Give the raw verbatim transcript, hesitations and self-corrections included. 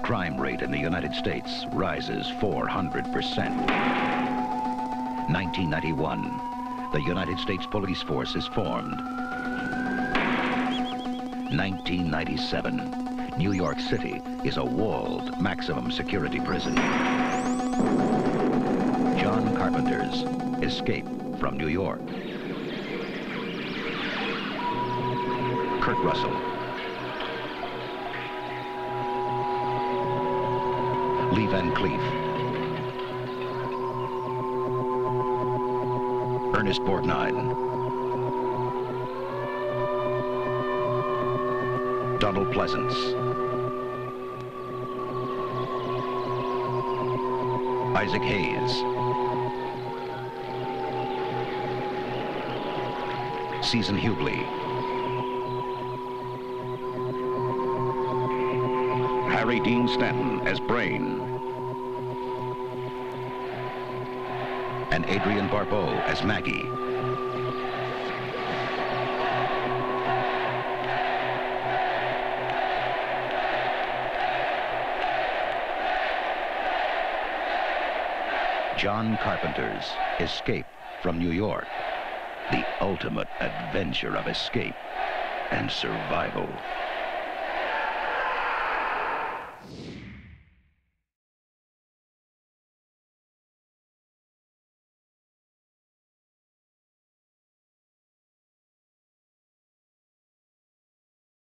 crime rate in the United States rises four hundred percent. nineteen ninety-one, the United States Police Force is formed. nineteen ninety-seven, New York City is a walled maximum security prison. John Carpenter's Escape from New York. Kurt Russell. Lee Van Cleef. Ernest Borgnine. Donald Pleasence. Isaac Hayes. Susan Hughley. Harry Dean Stanton as Brain. And Adrienne Barbeau as Maggie. John Carpenter's Escape from New York. The ultimate adventure of escape and survival.